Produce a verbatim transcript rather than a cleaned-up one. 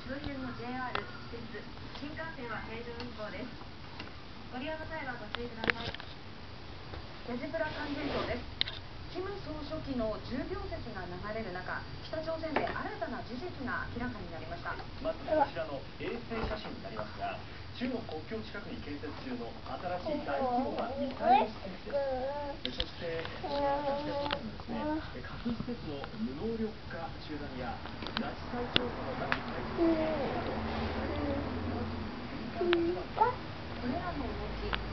周辺の ジェイアール、私鉄、新幹線は平常運行です。ご利用の際はご注意ください。デジプラ勧進帳です。金総書記の重病説が流れる中、北朝鮮で新たな事実が明らかになりました。 まずこちらの衛星写真になりますが、中国国境近くに建設中の新しい大規模なミサイル施設です。そして北朝鮮のですね、核施設の無能力化中断や拉致再調査の拉致再調査など、 これらの動き